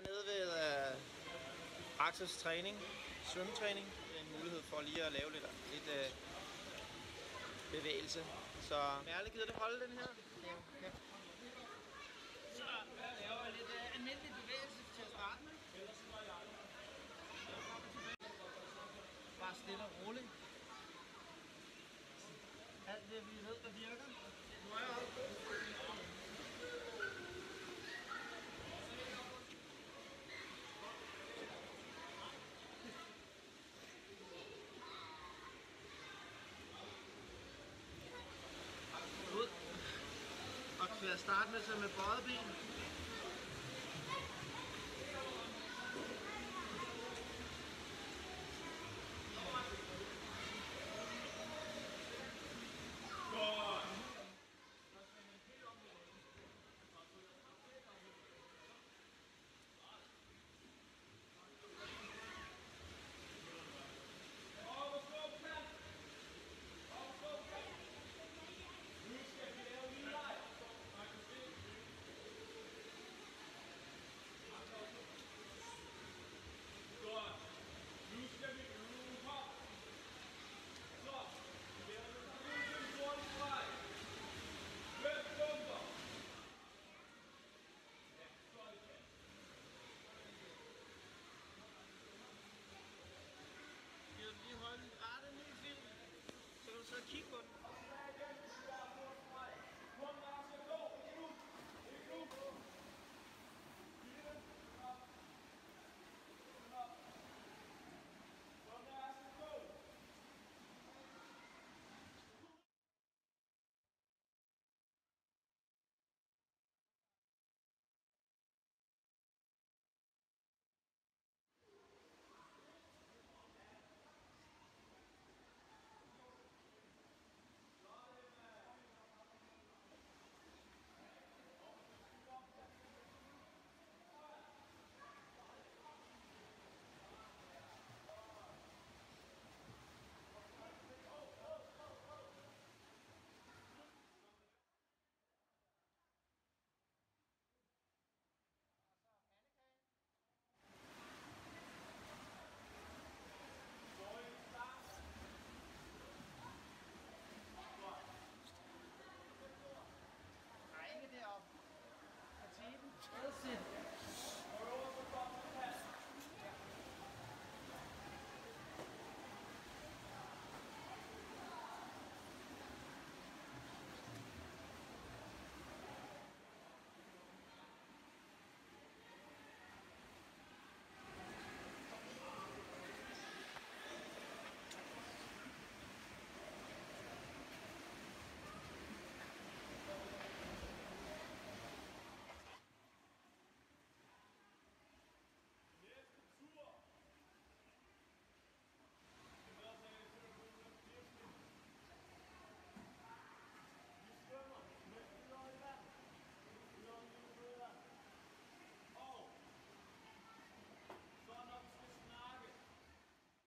nede ved Axels træning, svømmetræning. Det er en mulighed for lige at lave lidt bevægelse. Så Merle, gider du holde den her? Ja. Så laver vi lidt almindelig bevægelse til at starte med. Bare stille og roligt. Alt det vi ved, der virker. Ud. Og til at starte med så med bøjet ben. Nu skal vi øve her. Så, vi laver en hurtig streg. Hvem bomber? Ja, så er det kan. Giver du lige hånden? Ah, det er en ny film. Så kan du sidde og kigge på den.